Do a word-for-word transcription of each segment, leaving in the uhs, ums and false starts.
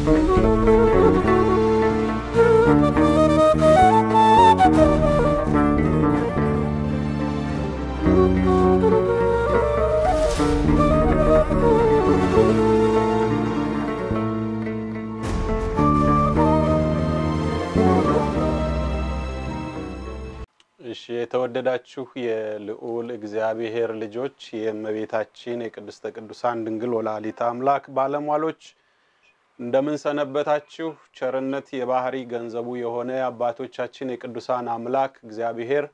የተወደዳችሁ የልዑል እግዚአብሔር ልጆች የእመቤታችን የቅድስተ ቅዱሳን ድንግል ወላዲተ አምላክ ባለሟሎች እንደምን ሰነበታችሁ? ቸርነት የባህሪ ገንዘቡ የሆነ አባቶቻችን የቅዱሳን አምላክ እግዚአብሔር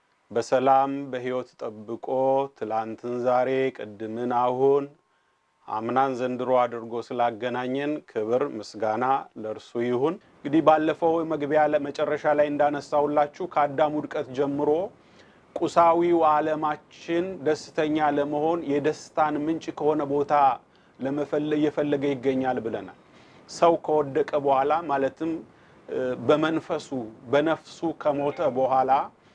በሰላም በሕይወት ጠብቆ ትላንትን ዛሬ ቅድምን አሁን አምናን ዘንድሮ አድርጎ ስላገናኘን ክብር ምስጋና ለእርሱ ይሁን። እንግዲህ ባለፈው መግቢያ ለመጨረሻ ላይ እንዳነሳውላችሁ ከአዳም ውድቀት ጀምሮ ቁሳዊው ዓለማችን ደስተኛ ለመሆን የደስታን ምንጭ ከሆነ ቦታ ለመፈለግ የፈለገ ይገኛል ብለናል። ሰው ከወደቀ በኋላ ማለትም በመንፈሱ በነፍሱ ከሞተ በኋላ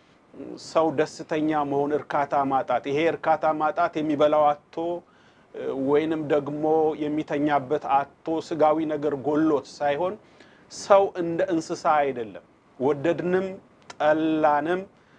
ሰው ደስተኛ መሆን እርካታ ማጣት ይሄ እርካታ ማጣት የሚበላው አጥቶ ወይንም ደግሞ የሚተኛበት አጥቶ ስጋዊ ነገር ጎሎት ሳይሆን ሰው እንደ እንስሳ አይደለም። ወደድንም ጠላንም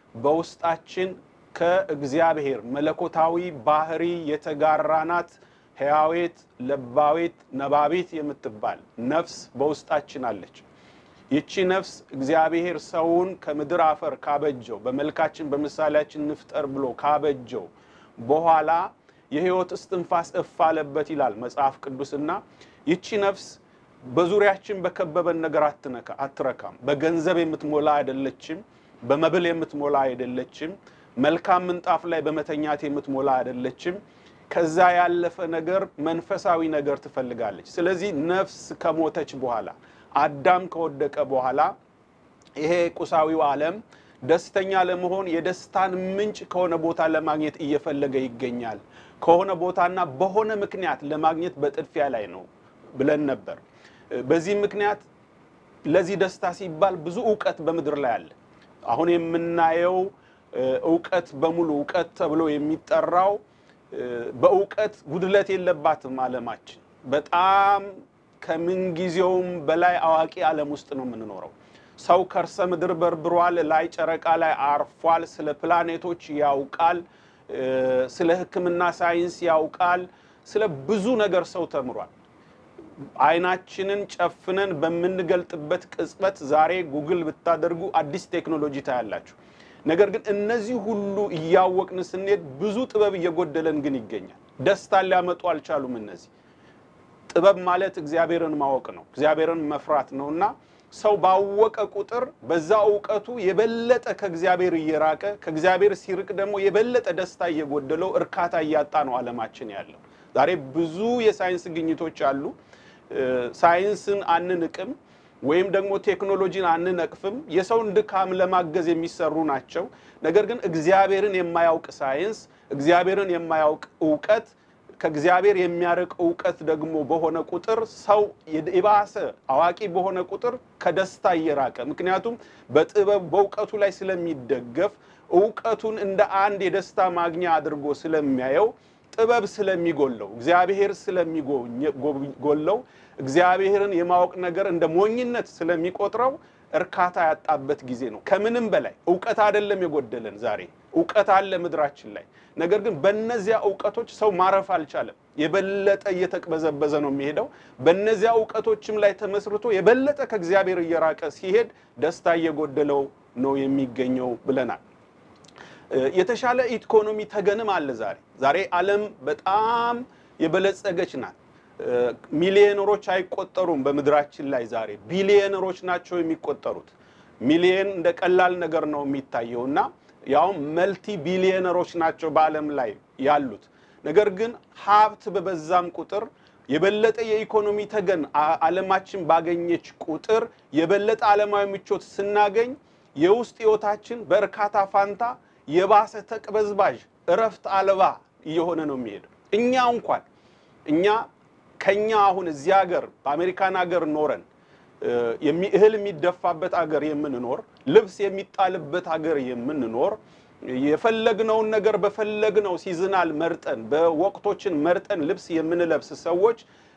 በውስጣችን ከእግዚአብሔር መለኮታዊ ባህሪ የተጋራናት ሕያዊት ለባዊት ነባቢት የምትባል ነፍስ በውስጣችን አለች። ይቺ ነፍስ እግዚአብሔር ሰውን ከምድር አፈር ካበጀው በመልካችን በመሳላችን ንፍጠር ብሎ ካበጀው በኋላ የሕይወት እስትንፋስ እፋለበት ይላል መጽሐፍ ቅዱስና ይቺ ነፍስ በዙሪያችን በከበበን ነገር አትነካ አትረካም። በገንዘብ የምትሞላ አይደለችም፣ በመብል የምትሞላ አይደለችም፣ መልካም ምንጣፍ ላይ በመተኛት የምትሞላ አይደለችም። ከዛ ያለፈ ነገር መንፈሳዊ ነገር ትፈልጋለች። ስለዚህ ነፍስ ከሞተች በኋላ አዳም ከወደቀ በኋላ ይሄ ቁሳዊው ዓለም ደስተኛ ለመሆን የደስታን ምንጭ ከሆነ ቦታ ለማግኘት እየፈለገ ይገኛል። ከሆነ ቦታና በሆነ ምክንያት ለማግኘት በጥድፊያ ላይ ነው ብለን ነበር። በዚህ ምክንያት ለዚህ ደስታ ሲባል ብዙ ዕውቀት በመድር ላይ አለ። አሁን የምናየው ዕውቀት በሙሉ ዕውቀት ተብሎ የሚጠራው በዕውቀት ጉድለት የለባትም ዓለማችን። በጣም ከምን ጊዜውም በላይ አዋቂ ዓለም ውስጥ ነው የምንኖረው። ሰው ከርሰ ምድር በርብሯል፣ ላይ ጨረቃ ላይ አርፏል፣ ስለ ፕላኔቶች ያውቃል፣ ስለ ሕክምና ሳይንስ ያውቃል፣ ስለ ብዙ ነገር ሰው ተምሯል። አይናችንን ጨፍነን በመንገልጥበት ቅጽበት ዛሬ ጉግል ብታደርጉ አዲስ ቴክኖሎጂ ታያላችሁ። ነገር ግን እነዚህ ሁሉ ያወቅን ስንሄድ ብዙ ጥበብ እየጎደለን ግን ይገኛል። ደስታ ሊያመጡ አልቻሉም። እነዚህ ጥበብ ማለት እግዚአብሔርን ማወቅ ነው፣ እግዚአብሔርን መፍራት ነውና ሰው ባወቀ ቁጥር በዛ ዕውቀቱ የበለጠ ከእግዚአብሔር እየራቀ ከእግዚአብሔር ሲርቅ ደግሞ የበለጠ ደስታ እየጎደለው እርካታ እያጣ ነው ዓለማችን ያለው። ዛሬ ብዙ የሳይንስ ግኝቶች አሉ። ሳይንስን አንንቅም ወይም ደግሞ ቴክኖሎጂን አንነቅፍም፣ የሰውን ድካም ለማገዝ የሚሰሩ ናቸው። ነገር ግን እግዚአብሔርን የማያውቅ ሳይንስ እግዚአብሔርን የማያውቅ ዕውቀት ከእግዚአብሔር የሚያርቅ ዕውቀት ደግሞ በሆነ ቁጥር ሰው የባሰ አዋቂ በሆነ ቁጥር ከደስታ እየራቀ ምክንያቱም በጥበብ በዕውቀቱ ላይ ስለሚደገፍ ዕውቀቱን እንደ አንድ የደስታ ማግኛ አድርጎ ስለሚያየው ጥበብ ስለሚጎለው እግዚአብሔር ስለሚጎለው እግዚአብሔርን የማወቅ ነገር እንደ ሞኝነት ስለሚቆጥረው እርካታ ያጣበት ጊዜ ነው። ከምንም በላይ ዕውቀት አይደለም የጎደለን ዛሬ ዕውቀት አለ ምድራችን ላይ። ነገር ግን በእነዚያ ዕውቀቶች ሰው ማረፍ አልቻለም። የበለጠ እየተቅበዘበዘ ነው የሚሄደው። በእነዚያ ዕውቀቶችም ላይ ተመስርቶ የበለጠ ከእግዚአብሔር እየራቀ ሲሄድ ደስታ እየጎደለው ነው የሚገኘው ብለናል። የተሻለ ኢኮኖሚ ተገንም አለ ዛሬ ዛሬ ዓለም በጣም የበለጸገች ናት። ሚሊዮነሮች አይቆጠሩም በመድራችን ላይ ዛሬ ቢሊዮነሮች ናቸው የሚቆጠሩት። ሚሊዮን እንደ ቀላል ነገር ነው የሚታየውና ያው መልቲ ቢሊዮነሮች ናቸው በዓለም ላይ ያሉት። ነገር ግን ሀብት በበዛም ቁጥር የበለጠ የኢኮኖሚ ተገን ዓለማችን ባገኘች ቁጥር የበለጠ ዓለማዊ ምቾት ስናገኝ የውስጥ ህይወታችን በርካታ ፋንታ የባሰ ተቅበዝባዥ እረፍት አልባ እየሆነ ነው የሚሄደው። እኛ እንኳን እኛ ከኛ አሁን እዚህ ሀገር በአሜሪካን ሀገር ኖረን የሚእህል የሚደፋበት ሀገር የምንኖር ልብስ የሚጣልበት ሀገር የምንኖር የፈለግነውን ነገር በፈለግነው ሲዝናል መርጠን በወቅቶችን መርጠን ልብስ የምንለብስ ሰዎች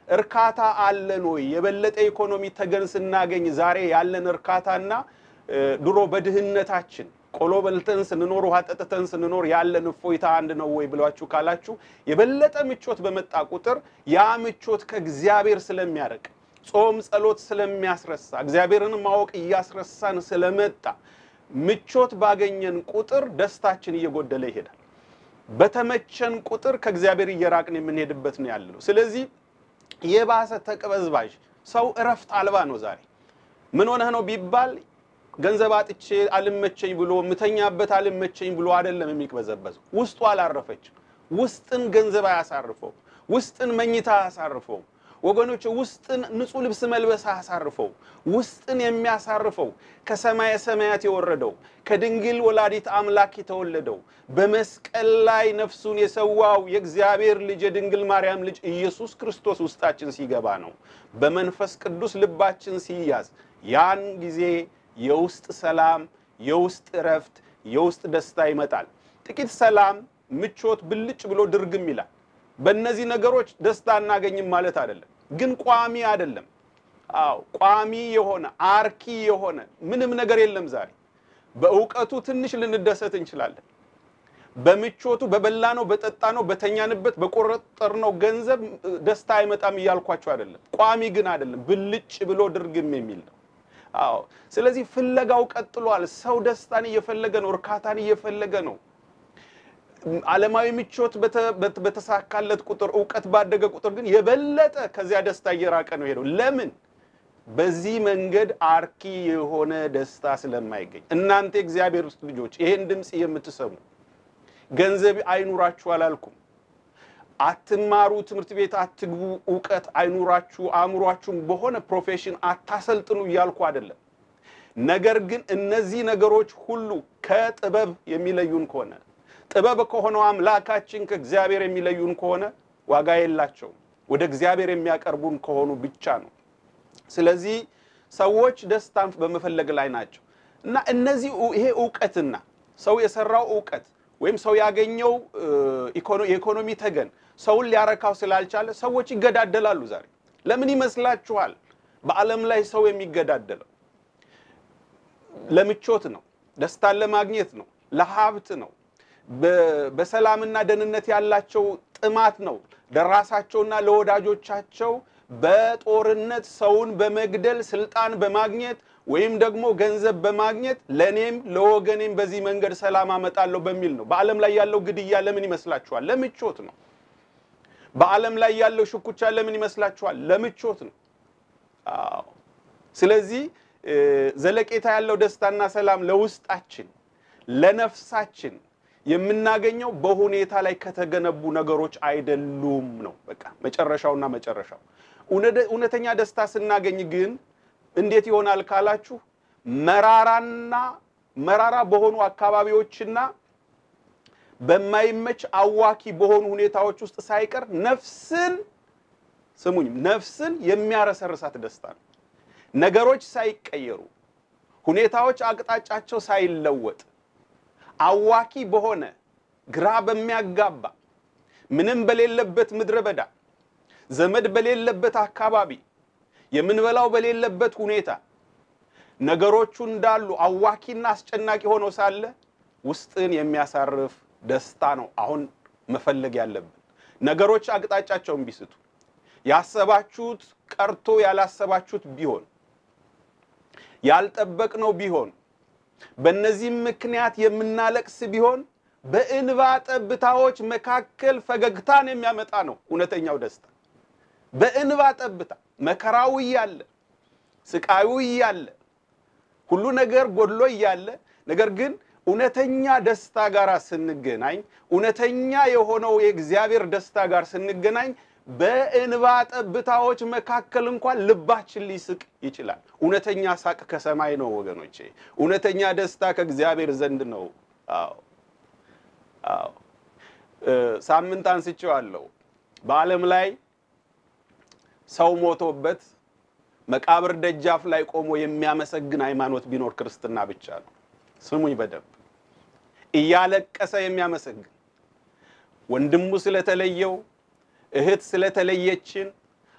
እርካታ አለን ወይ የበለጠ ኢኮኖሚ ተገን ስናገኝ ዛሬ ያለን እርካታና ድሮ በድህነታችን ቆሎ በልተን ስንኖር ውሃ ጠጥተን ስንኖር ያለን እፎይታ አንድ ነው ወይ ብላችሁ ካላችሁ የበለጠ ምቾት በመጣ ቁጥር ያ ምቾት ከእግዚአብሔር ስለሚያርቅ ጾም ጸሎት ስለሚያስረሳ እግዚአብሔርን ማወቅ ያስረሳን ስለመጣ ምቾት ባገኘን ቁጥር ደስታችን እየጎደለ ይሄዳል በተመቸን ቁጥር ከእግዚአብሔር እየራቅን የምንሄድበት ነው ያለው ስለዚህ የባሰ ተቀበዝባዥ ሰው እረፍት አልባ ነው ዛሬ ምን ሆነህ ነው ቢባል ገንዘብ አጥቼ አልመቸኝ ብሎ ምተኛበት አልመቸኝ ብሎ አይደለም የሚቅበዘበዝ ውስጡ አላረፈች ውስጥን ገንዘብ ያሳርፈው ውስጥን መኝታ ያሳርፈው ወገኖች ውስጥን ንጹህ ልብስ መልበስ ያሳርፈው ውስጥን የሚያሳርፈው ከሰማይ ሰማያት የወረደው ከድንግል ወላዲት አምላክ የተወለደው በመስቀል ላይ ነፍሱን የሰዋው የእግዚአብሔር ልጅ የድንግል ማርያም ልጅ ኢየሱስ ክርስቶስ ውስጣችን ሲገባ ነው በመንፈስ ቅዱስ ልባችን ሲያዝ ያን ጊዜ የውስጥ ሰላም የውስጥ ረፍት የውስጥ ደስታ ይመጣል ጥቂት ሰላም ምቾት ብልጭ ብሎ ድርግም ይላል በእነዚህ ነገሮች ደስታ እናገኝም ማለት አይደለም ግን ቋሚ አይደለም አው ቋሚ የሆነ አርኪ የሆነ ምንም ነገር የለም ዛሬ በእውቀቱ ትንሽ ልንደሰት እንችላለን በምቾቱ በበላነው በጠጣነው በተኛንበት በቆረጠርነው ገንዘብ ደስታ አይመጣም ይያልኳችሁ አይደለም ቋሚ ግን አይደለም ብልጭ ብሎ ድርግም የሚል ነው አው ስለዚህ ፍለጋው ቀጥሏል ሰው ደስታን እየፈለገ ነው እርካታን እየፈለገ ነው ዓለማዊ ምቾት በተሳካለት ቁጥር ዕውቀት ባደገ ቁጥር ግን የበለጠ ከዚያ ደስታ እየራቀ ነው ሄዶ ለምን በዚህ መንገድ አርኪ የሆነ ደስታ ስለማይገኝ እናንተ እግዚአብሔር ልጆች ይሄን ድምጽ የምትሰሙ ገንዘብ አይኑራችሁ አላልኩም አትማሩ ትምርት ቤት አትግቡ ዕውቀት አይኑራችሁ አእምሯችሁ በሆነ ፕሮፌሽን አታሰልጥኑ ይያልኩ አይደለም ነገር ግን እነዚህ ነገሮች ሁሉ ከጥበብ የሚለዩን ከሆነ ጥበብ ከሆነው አምላካችን ከእግዚአብሔር የሚለዩን ከሆነ ዋጋ የላቸው ወደ እግዚአብሔር የሚያቀርቡን ከሆኑ ብቻ ነው ስለዚህ ሰዎች ደስታን በመፈለግ ላይ ናቸው እና እነዚህ ይሄ ዕውቀትና ሰው የሰራው ዕውቀት ወይም ሰው ያገኘው ኢኮኖሚ ተገን ሰው ሊያረካው ስላልቻለ ሰዎች ይገዳደላሉ ዛሬ ለምን ይመስላችኋል በአለም ላይ ሰው የሚገዳደለው ለምቾት ነው ደስታን ለማግኘት ነው ለሀብት ነው በሰላምና ደህንነት ያላቸው ጥማት ነው ለራሳቸውና ለወዳጆቻቸው በጦርነት ሰውን በመግደል ስልጣን በማግኘት ወይም ደግሞ ገንዘብ በማግኘት ለኔም ለወገኔም በዚህ መንገድ ሰላም አመጣለሁ በሚል ነው በአለም ላይ ያለው ግድያ ለምን ይመስላችኋል ለምቾት ነው በአለም ላይ ያለው ሽኩቻ ለምን ይመስላችኋል ለምቾት ነው አዎ ስለዚህ ዘለቄታ ያለው ደስታና ሰላም ለውስጣችን ለነፍሳችን የምናገኘው በሁኔታ ላይ ከተገነቡ ነገሮች አይደሉም ነው በቃ መጨረሻውና መጨረሻው እውነተኛ ደስታ ስናገኝ ግን እንዴት ይሆናል ካላችሁ መራራና መራራ በሆኑ አካባቢዎችና በማይመች አዋኪ በሆኑ ሁኔታዎች ውስጥ ሳይቀር ነፍስን ስሙኝ ነፍስን የሚያረሰርሳት ደስታ ነው ነገሮች ሳይቀየሩ ሁኔታዎች አቅጣጫቸው ሳይለወጥ አዋኪ በሆነ ግራ በሚያጋባ ምንም በሌለበት ምድረ በዳ ዘመድ በሌለበት አካባቢ የምንበላው በሌለበት ሁኔታ ነገሮቹ እንዳሉ አዋኪና አስጨናቂ ሆኖ ሳለ ውስጥን የሚያሳርፍ ደስታ ነው አሁን መፈለግ ያለብን ነገሮች አቅጣጫቸውን ቢስቱ ያሰባችሁት ቀርቶ ያላሰባችሁት ቢሆን ያልጠበቅነው ቢሆን በእነዚህ ምክንያት የምናለቅስ ቢሆን በእንባ ጠብታዎች መካከል ፈገግታን የሚያመጣ ነው እውነተኛው ደስታ በእንባ ጠብታ መከራው ያለ ስቃዩ ያለ ሁሉ ነገር ጎድሎ ያለ ነገር ግን እውነተኛ ደስታ ጋር ስንገናኝ እውነተኛ የሆነው የእግዚአብሔር ደስታ ጋር ስንገናኝ በእንባ ጠብታዎች መካከል እንኳን ልባችን ሊስቅ ይችላል እውነተኛ ሳቅ ከሰማይ ነው ወገኖቼ እውነተኛ ደስታ ከእግዚአብሔር ዘንድ ነው አዎ አዎ ሳምንት አንስቼዋለሁ በአለም ላይ ሰው ሞቶበት መቃብር ደጃፍ ላይ ቆሞ የሚያመሰግን ሃይማኖት ቢኖር ክርስትና ብቻ ነው ስሙኝ በደንብ እያለቀሰ የሚያመሰግን ወንድሙ ስለተለየው እህት ስለተለየችን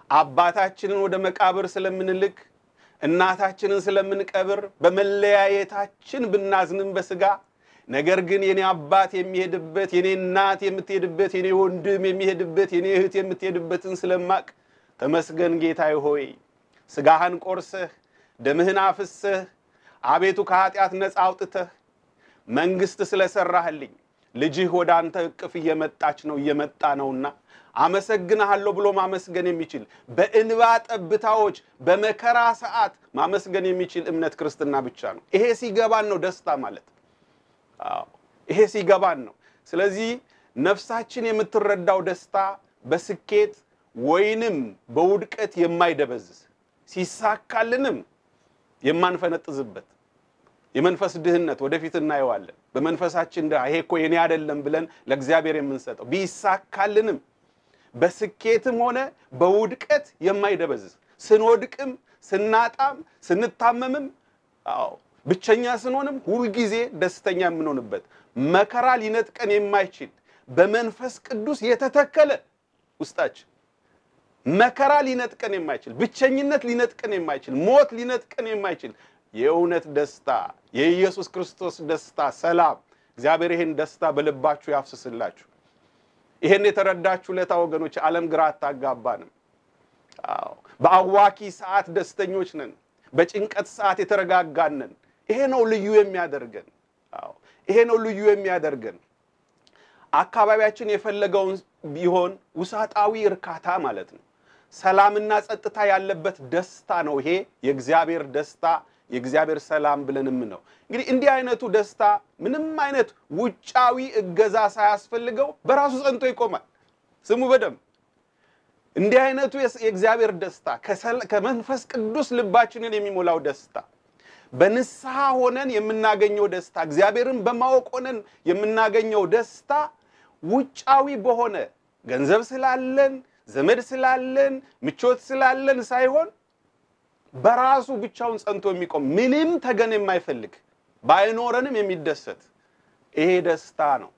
አባታችንን ወደ መቃብር ስለምንልክ እናታችንን ስለምንቀብር በመለያየታችን ብናዝንም በስጋ ነገር ግን የኔ አባት የሚሄድበት የኔ እናት የምትሄድበት የኔ ወንድም የሚሄድበት የኔ እህት የምትሄድበትን ስለማቅ ተመስገን ጌታዬ ሆይ ስጋህን ቆርሰህ ደምህን አፍሰህ አቤቱ ከኃጢአት ነፃ አውጥተህ መንግስት ስለሰራህልኝ ልጅህ ወደ አንተ እቅፍ እየመጣች ነው እየመጣ ነውና አመሰግናለሁ ብሎ ማመስገን የሚችል በእንባ ጠብታዎች በመከራ ሰዓት ማመስገን የሚችል እምነት ክርስትና ብቻ ነው። ይሄ ሲገባን ነው ደስታ ማለት። አዎ ይሄ ሲገባን ነው። ስለዚህ ነፍሳችን የምትረዳው ደስታ በስኬት ወይንም በውድቀት የማይደበዝዝ ሲሳካልንም የማንፈነጥዝበት የመንፈስ ድህነት ወደፊት እናየዋለን። በመንፈሳችን ዳ ይሄ እኮ የኔ አይደለም ብለን ለእግዚአብሔር የምንሰጠው ቢሳካልንም በስኬትም ሆነ በውድቀት የማይደበዝዝ ስንወድቅም ስናጣም ስንታመምም አዎ ብቸኛ ስንሆንም ሁሉ ጊዜ ደስተኛ የምንሆንበት መከራ ሊነጥቀን የማይችል በመንፈስ ቅዱስ የተተከለ ውስጣችን መከራ ሊነጥቀን የማይችል ብቸኝነት ሊነጥቀን የማይችል ሞት ሊነጥቀን የማይችል የእውነት ደስታ የኢየሱስ ክርስቶስ ደስታ ሰላም እግዚአብሔር ይሄን ደስታ በልባችሁ ያፍስስላችሁ። ይሄን የተረዳችሁ ለታ ወገኖች ዓለም ግራ አታጋባንም። አዎ በአዋኪ ሰዓት ደስተኞች ነን፣ በጭንቀት ሰዓት የተረጋጋን ነን። ይሄ ነው ልዩ የሚያደርገን። አዎ ይሄ ነው ልዩ የሚያደርገን። አካባቢያችን የፈለገውን ቢሆን ውሳጣዊ እርካታ ማለት ነው ሰላምና ጸጥታ ያለበት ደስታ ነው። ይሄ የእግዚአብሔር ደስታ የእግዚአብሔር ሰላም ብለንም ነው። እንግዲህ እንዲህ አይነቱ ደስታ ምንም አይነት ውጫዊ እገዛ ሳያስፈልገው በራሱ ጸንቶ ይቆማል። ስሙ በደም እንዲህ አይነቱ የእግዚአብሔር ደስታ ከመንፈስ ቅዱስ ልባችንን የሚሞላው ደስታ በንስሐ ሆነን የምናገኘው ደስታ እግዚአብሔርን በማወቅ ሆነን የምናገኘው ደስታ ውጫዊ በሆነ ገንዘብ ስላለን ዘመድ ስላለን ምቾት ስላለን ሳይሆን በራሱ ብቻውን ጸንቶ የሚቆም ምንም ተገን የማይፈልግ ባይኖረንም የሚደሰት ይሄ ደስታ ነው።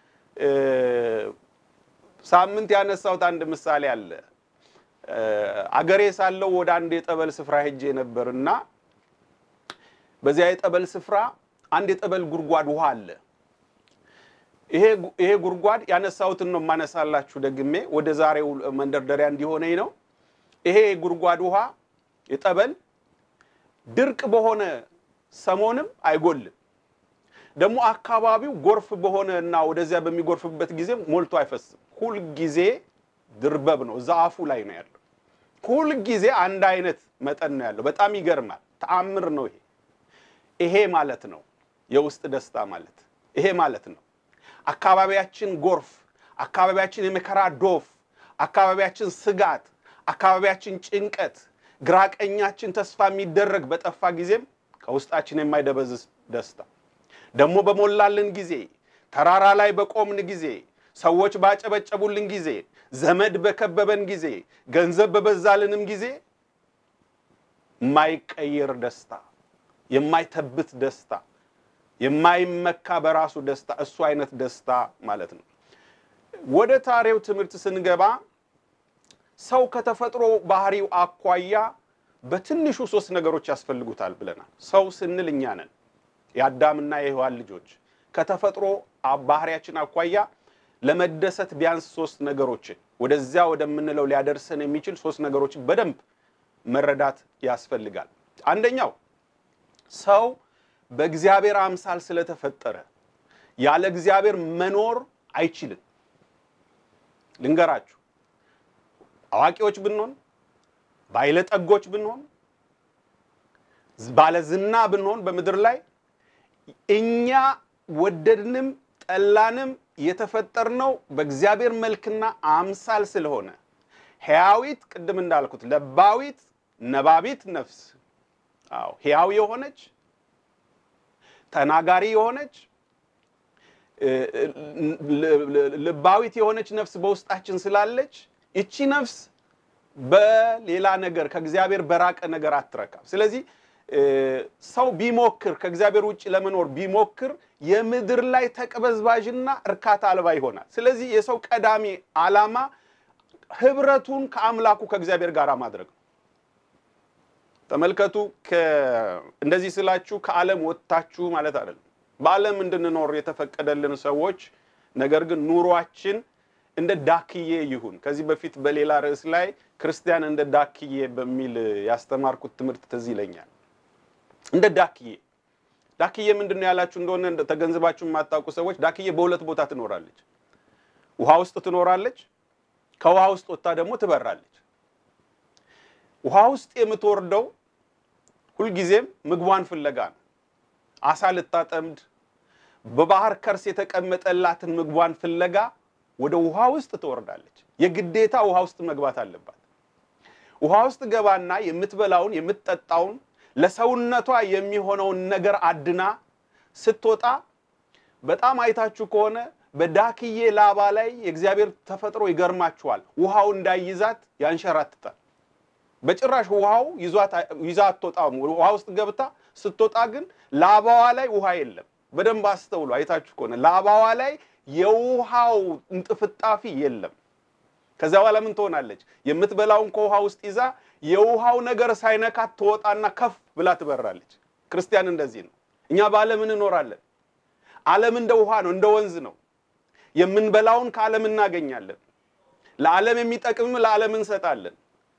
ሳምንት ያነሳውት አንድ ምሳሌ አለ። አገሬ ሳለው ወደ አንድ የጠበል ስፍራ ሄጄ ነበርና በዚያ የጠበል ስፍራ አንድ የጠበል ጉርጓድ ውሃ አለ። ይሄ ይሄ ጉርጓድ ያነሳውትን ነው ማነሳላችሁ ደግሜ ወደ ዛሬው መንደርደሪያ እንዲሆነኝ ነው። ይሄ ጉርጓድ ውሃ የጠበል ድርቅ በሆነ ሰሞንም አይጎልም። ደሞ አካባቢው ጎርፍ በሆነና ወደዚያ በሚጎርፍበት ጊዜ ሞልቶ አይፈስም። ሁሉ ጊዜ ድርበብ ነው ዛፉ ላይ ነው ያለው። ሁሉ ጊዜ አንድ አይነት መጠን ነው ያለው። በጣም ይገርማል። ተአምር ነው ይሄ። ይሄ ማለት ነው የውስጥ ደስታ ማለት ይሄ ማለት ነው። አካባቢያችን ጎርፍ አካባቢያችን የመከራ ዶፍ አካባቢያችን ስጋት አካባቢያችን ጭንቀት ግራቀኛችን ተስፋ የሚደረግ በጠፋ ጊዜም ከውስጣችን የማይደበዝዝ ደስታ ደሞ በመላልን ጊዜ ተራራ ላይ በቆምን ጊዜ ሰዎች ባጨበጨቡልን ጊዜ ዘመድ በከበበን ጊዜ ገንዘብ በበዛልንም ጊዜ ማይቀየር ደስታ የማይተብት ደስታ የማይመካ በራሱ ደስታ እሱ አይነት ደስታ ማለት ነው። ወደ ታሪው ትምህርት ስንገባ ሰው ከተፈጥሮ ባህሪው አኳያ በትንሹ ሶስት ነገሮች ያስፈልጉታል ብለናል። ሰው ስንል እኛ ነን የአዳምና የሔዋን ልጆች ከተፈጥሮ ባህሪያችን አኳያ ለመደሰት ቢያንስ ሶስት ነገሮች ወደዚያ ወደምንለው ሊያደርሰን የሚችል ሶስት ነገሮች በደንብ መረዳት ያስፈልጋል። አንደኛው ሰው በእግዚአብሔር አምሳል ስለተፈጠረ ያለ እግዚአብሔር መኖር አይችልም። ልንገራችሁ አዋቂዎች ብንሆን ባይለጠጎች ብንሆን ባለዝና ብንሆን በመድር ላይ እኛ ወደድንም ጠላንም የተፈጠርነው በእግዚአብሔር መልክና አምሳል ስለሆነ ሕያዊት ቅድም እንዳልኩት ለባዊት ነባቢት ነፍስ አው ሕያው የሆነች ተናጋሪ የሆነች ለባዊት የሆነች ነፍስ በውስጣችን ስላለች እቺ ነፍስ በሌላ ነገር ከእግዚአብሔር በራቀ ነገር አትረካም። ስለዚህ ሰው ቢሞክር ከእግዚአብሔር ውጪ ለመኖር ቢሞክር የምድር ላይ ተቀበዝባዥና እርካታ አልባ ይሆናል። ስለዚህ የሰው ቀዳሚ ዓላማ ህብረቱን ከአምላኩ ከእግዚአብሔር ጋር ማድረግ ተመልከቱ እንደዚህ ስላችሁ ከዓለም ወጣችሁ ማለት አይደለም በዓለም እንድንኖር የተፈቀደልን ሰዎች ነገር ግን ኑሯችን እንደ ዳክዬ ይሁን ከዚህ በፊት በሌላ ርዕስ ላይ ክርስቲያን እንደ ዳክዬ በሚል ያስተማርኩት ትምህርት ተዚ ይለኛል እንደ ዳክዬ ዳክዬ ምንድነው ያላችሁ እንደሆነ ተገንዝባችሁ ማጣቁ ሰዎች ዳክዬ በሁለት ቦታ ትኖራለች ውሃ ውስጥ ትኖራለች ከውሃ ውስጥ ወጣ ደግሞ ትበራለች ውሃ ውስጥ የምትወርደው ሁሉ ጊዜም ምግቧን ፍለጋ ነው አሳ ልታጠምድ በባህር ከርስ የተቀመጠላትን ምግቧን ፍለጋ ወደ ውሃ ውስጥ ትወርዳለች የግዴታ ውሃ ውስጥ መግባት አለባት ውሃ ውስጥ ገባና የምትበላውን የምትጠጣውን ለሰውነቷ የሚሆነውን ነገር አድና ስትወጣ በጣም አይታችሁ ከሆነ በዳክዬ ላባ ላይ የእግዚአብሔር ተፈጥሮ ይገርማችኋል ውሃው እንዳይይዛት ያንሸራትታል በጭራሽ ውሃው ይዟት ይዛት ተጣው ውሃ ውስጥ ገብታ ስትወጣ ግን ላባዋ ላይ ውሃ የለም በደንብ አስተውሉ አይታችሁ ከሆነ ላባዋ ላይ የውሃው እንጥፍጣፊ የለም ከዛ በኋላ ምን ትሆናለች የምትበላውን ከውሃ ውስጥ ይዛ የውሃው ነገር ሳይነካት ተወጣና ከፍ ብላ ትበራለች ክርስቲያን እንደዚህ ነው እኛ በዓለም እንኖራለን ዓለም እንደ ውሃ ነው እንደ ወንዝ ነው የምንበላውን ከዓለም እናገኛለን ለዓለም የሚጠቅም ለዓለም እንሰጣለን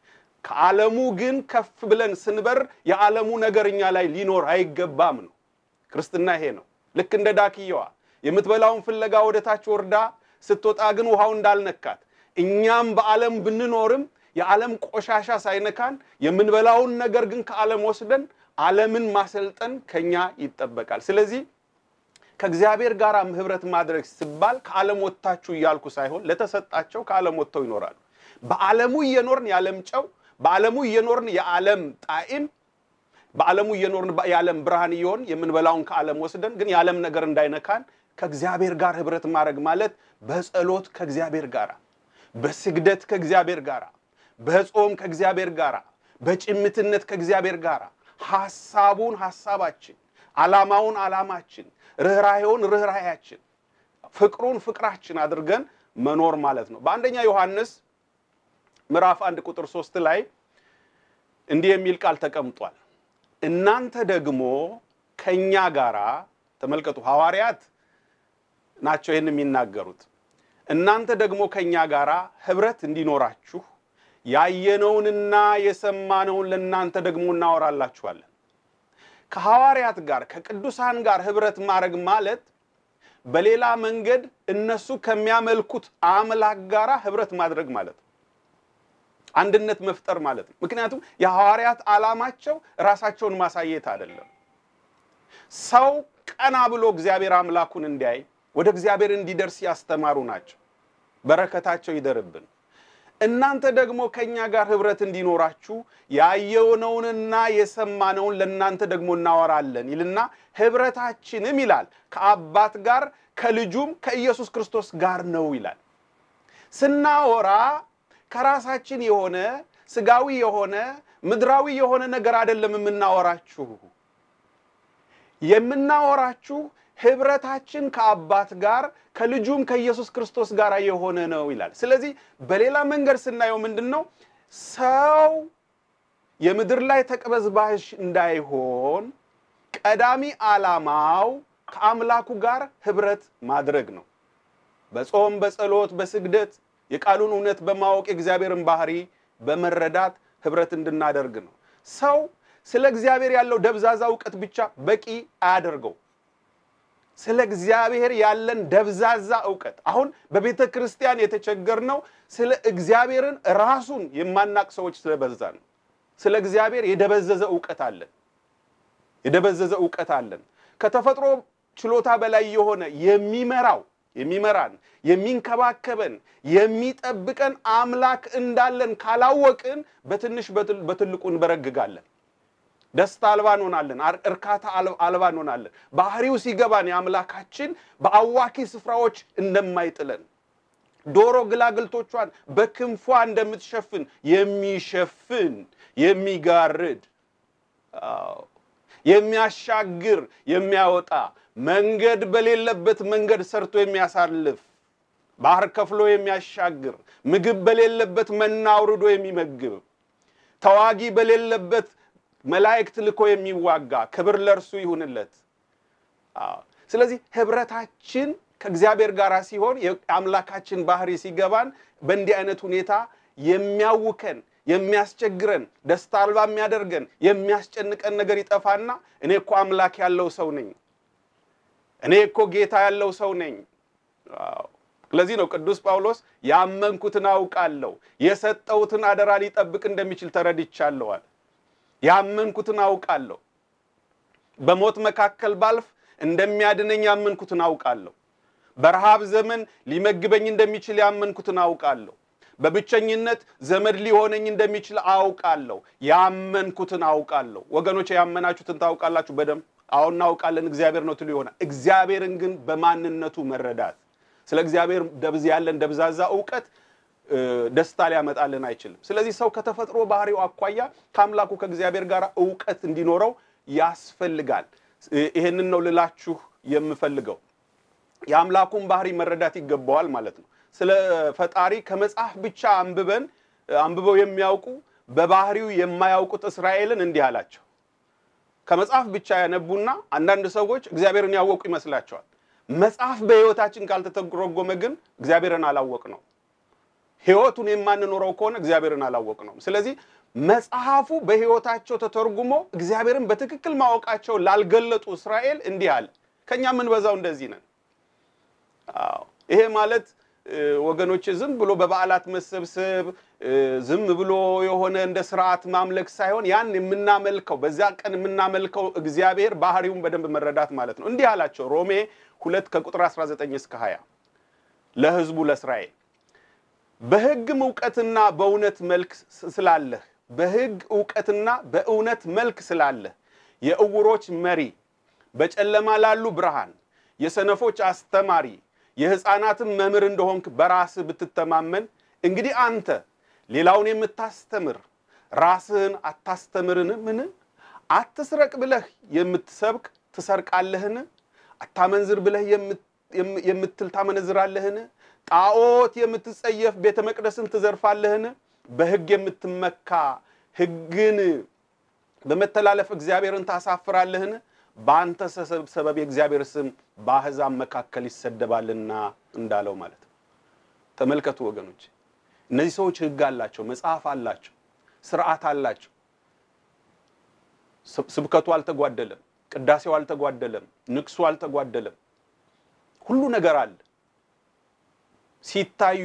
ከዓለሙ ግን ከፍ ብለን ስንበር የዓለሙ ነገርኛ ላይ ሊኖር አይገባም ነው ክርስትና ይሄ ነው ልክ እንደ ዳክዬዋ የምትበላውን ፍለጋ ወደታች ወርዳ ስትወጣ ግን ውሃው እንዳልነካት እኛም በዓለም ብንኖርም የዓለም ቆሻሻ ሳይነካን የምንበላውን ነገር ግን ከዓለም ወስደን ዓለምን ማሰልጠን ከኛ ይጠበቃል ስለዚህ ከእግዚአብሔር ጋር ህብረት ማድረግ ሲባል ከዓለም ወጣችሁ ይያልኩ ሳይሆን ለተሰጣቸው ከዓለም ወጥተው ይኖራሉ በዓለሙ እየኖርን ያለም ጨው በዓለሙ እየኖርን የዓለም ጣዕም በዓለሙ እየኖርን የዓለም ብርሃን ይሆን የምንበላውን ከዓለም ወስደን ግን የዓለም ነገር እንዳይነካን ከእግዚአብሔር ጋር ህብረት ማድረግ ማለት በጸሎት ከእግዚአብሔር ጋር በስግደት ከእግዚአብሔር ጋር በጾም ከእግዚአብሔር ጋር በጭምትነት ከእግዚአብሔር ጋር ሐሳቡን ሐሳባችን ዓላማውን ዓላማችን ርህራሄውን ርህራሄያችን ፍቅሩን ፍቅራችን አድርገን መኖር ማለት ነው በአንደኛ ዮሐንስ ምዕራፍ አንድ ቁጥር ሶስት ላይ እንዲህ የሚል ቃል ተቀምጧል እናንተ ደግሞ ከኛ ጋራ ተመልከቱ ሐዋርያት ናቸው ይሄን የሚናገሩት እናንተ ደግሞ ከኛ ጋራ ህብረት እንዲኖራችሁ ያየነውንና የሰማነውን ለእናንተ ደግሞ እናወራላችኋለን ከሐዋርያት ጋር ከቅዱሳን ጋር ህብረት ማድረግ ማለት በሌላ መንገድ እነሱ ከሚያመልኩት አምላክ ጋራ ህብረት ማድረግ ማለት አንድነት መፍጠር ማለት ነው ምክንያቱም የሐዋርያት ዓላማቸው ራሳቸውን ማሳየት አይደለም ሰው ቀና ብሎ እግዚአብሔር አምላኩን እንዲያይ ወደ እግዚአብሔር እንዲደርስ ያስተማሩ ናቸው በረከታቸው ይደርብን እናንተ ደግሞ ከኛ ጋር ህብረት እንዲኖራችሁ ያየነውንና የሰማነውን ለእናንተ ደግሞ እናወራለን ይልና ህብረታችንም ይላል ከአባት ጋር ከልጁም ከኢየሱስ ክርስቶስ ጋር ነው ይላል ስናወራ ከራሳችን የሆነ ስጋዊ የሆነ ምድራዊ የሆነ ነገር አይደለም የምናወራችሁ የምናወራችሁ ህብረታችን ከአባት ጋር ከልጁም ከኢየሱስ ክርስቶስ ጋር የሆነ ነው ይላል ስለዚህ በሌላ መንገድ ስናየው ምንድነው ሰው የምድር ላይ ተቀበዝባሽ እንዳይሆን ቀዳሚ ዓላማው ከአምላኩ ጋር ህብረት ማድረግ ነው በጾም በጸሎት በስግደት የቃሉን እውነት በማወቅ እግዚአብሔርን ባህሪ በመረዳት ህብረት እንድናደርግ ነው ሰው ስለ እግዚአብሔር ያለው ደብዛዛ ዕውቀት ብቻ በቂ አያደርገው ስለ እግዚአብሔር ያለን ደብዛዛ ዕውቀት አሁን በቤተ ክርስቲያን የተቸገርነው ስለ እግዚአብሔርን ራሱን የማናቅ ሰዎች ስለበዛን ስለ እግዚአብሔር የደበዘዘ ዕውቀት አለን የደበዘዘ ዕውቀት አለን ከተፈጥሮ ችሎታ በላይ የሆነ የሚመራው የሚመራን የሚንከባከበን የሚጠብቀን አምላክ እንዳለን ካላወቅን በትንሽ በትልቁ እንበረግጋለን ደስታ አልባ እንሆናለን እርካታ አልባ እንሆናለን ባህሪው ሲገባን ያምላካችን በአዋኪ ስፍራዎች እንደማይጥለን ዶሮ ግላግልቶቿን በክንፏ እንደምትሸፍን የሚሸፍን የሚጋርድ የሚያሻግር የሚያወጣ መንገድ በሌለበት መንገድ ሰርቶ የሚያሳልፍ ባህር ከፍሎ የሚያሻግር ምግብ በሌለበት መና አውርዶ የሚመግብ ተዋጊ በሌለበት መላእክት ልኮ የሚዋጋ ክብር ለርሱ ይሁንለት አዎ ስለዚህ ህብረታችን ከእግዚአብሔር ጋር ሲሆን የአምላካችን ባህሪ ሲገባን በእንዲህ አይነት ሁኔታ የሚያውከን የሚያስቸግረን ደስታ አልባ የሚያደርገን የሚያስጨንቀን ነገር ይጠፋና እኔ እኮ አምላክ ያለው ሰው ነኝ እኔ እኮ ጌታ ያለው ሰው ነኝ አዎ ስለዚህ ነው ቅዱስ ጳውሎስ ያመንኩትን አውቃለሁ የሰጠውትን አደራ ሊጠብቅ እንደሚችል ተረድቻለሁ አለ ያመንኩትን አውቃለሁ በሞት መካከል ባልፍ እንደሚያድነኝ ያመንኩትን አውቃለሁ በረሃብ ዘመን ሊመግበኝ እንደሚችል ያመንኩትን አውቃለሁ በብቸኝነት ዘመድ ሊሆነኝ እንደሚችል አውቃለሁ ያመንኩትን አውቃለሁ ወገኖች ያመናችሁትን ታውቃላችሁ በደም አሁን እናውቃለን እግዚአብሔር ነው ትሉ ይሆናል እግዚአብሔርን ግን በማንነቱ መረዳት ስለ እግዚአብሔር ደብዝ ያለን ደብዛዛ ዕውቀት ደስታ ሊያመጣልን አይችልም ስለዚህ ሰው ከተፈጥሮ ባህሪው አቋያ ከአምላኩ ከእግዚአብሔር ጋር ዕውቀት እንዲኖረው ያስፈልጋል ይሄንን ነው ልላችሁ የምፈልገው የአምላኩን ባህሪ መረዳት ይገባዋል ማለት ነው ስለ ፈጣሪ ከመጽሐፍ ብቻ አንብበን አንብበው የሚያውቁ በባህሪው የማያውቁት እስራኤልን እንዲህ አላቸው ከመጽሐፍ ብቻ ያነቡና አንዳንድ ሰዎች እግዚአብሔርን ያወቁ ይመስላቸዋል መጽሐፍ በህይወታችን ካልተተረጎመ ግን እግዚአብሔርን አላወቅነው ህይወቱን የማንኖረው ከሆነ እግዚአብሔርን አላወቅነው ስለዚህ መጽሐፉ በህይወታቸው ተተርጉሞ እግዚአብሔርን በትክክል ማወቃቸው ላልገለጡ እስራኤል እንዲህ አለ ከኛ ምን በዛው እንደዚህ ነን አዎ ይሄ ማለት ወገኖች ዝም ብሎ በበዓላት መሰብሰብ ዝም ብሎ የሆነ እንደ ሥርዓት ማምለክ ሳይሆን ያን የምናመልከው በዛ ቀን የምናመልከው እግዚአብሔር ባህሪውን በደንብ መረዳት ማለት ነው እንዲህ አላቸው ሮሜ ሁለት ከቁጥር አስራ ዘጠኝ እስከ ሃያ ለህዝቡ ለእስራኤል በህግ ዕውቀትና በእውነት መልክ ስላለህ በህግ ዕውቀትና በእውነት መልክ ስላለህ የእውሮች መሪ በጨለማ ላሉ ብርሃን የሰነፎች አስተማሪ የህፃናትም መምህር እንደሆንክ በራስ ብትተማመን እንግዲህ አንተ ሌላውን የምታስተምር ራስህን አታስተምርን ምን አትስረቅ ብለህ የምትሰብክ ትሰርቃለህን አታመንዝር ብለህ የምትል ታመነዝራለህን ጣዖት የምትጸየፍ ቤተ መቅደስን ትዘርፋለህን በህግ የምትመካ ህግን በመተላለፍ እግዚአብሔርን ታሳፍራለህን ባንተ ሰበብ የእግዚአብሔር ስም በአሕዛብ መካከል ይሰደባልና እንዳለው ማለት ነው ተመልከቱ ወገኖች እነዚህ ሰዎች ህግ አላቸው መጽሐፍ አላቸው ሥርዓት አላቸው ስብከቱ አልተጓደለም ቅዳሴው አልተጓደለም ንክሱ አልተጓደለም ሁሉ ነገር አለ ሲታዩ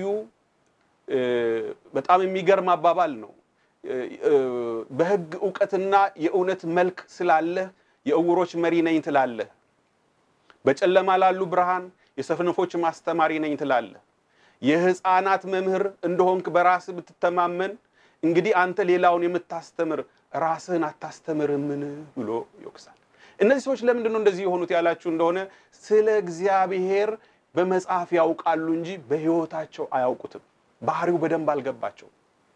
በጣም የሚገርም አባባል ነው በህግ ዕውቀትና የእውነት መልክ ስላለ የእውሮች መሪ ነኝ ትላለህ በጨለማ ላሉ ብርሃን የሰነፎች ማስተማሪ ነኝ ትላለህ የህፃናት መምህር እንደሆንክ በራስ ብትተማመን እንግዲህ አንተ ሌላውን የምታስተምር ራስህን አታስተምርምን ብሎ ይወቅሳል እነዚህ ሰዎች ለምንድን ነው እንደዚህ የሆኑት ያላችሁ እንደሆነ ስለ እግዚአብሔር በመጽሐፍ ያውቃሉ እንጂ በህይወታቸው አያውቁትም ባህሪው በደንብ አልገባቸው